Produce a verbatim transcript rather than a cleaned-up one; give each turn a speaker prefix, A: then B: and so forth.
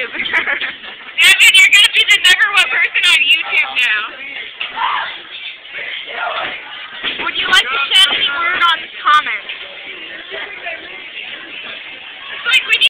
A: Devin, you're gonna be the number one person on YouTube now.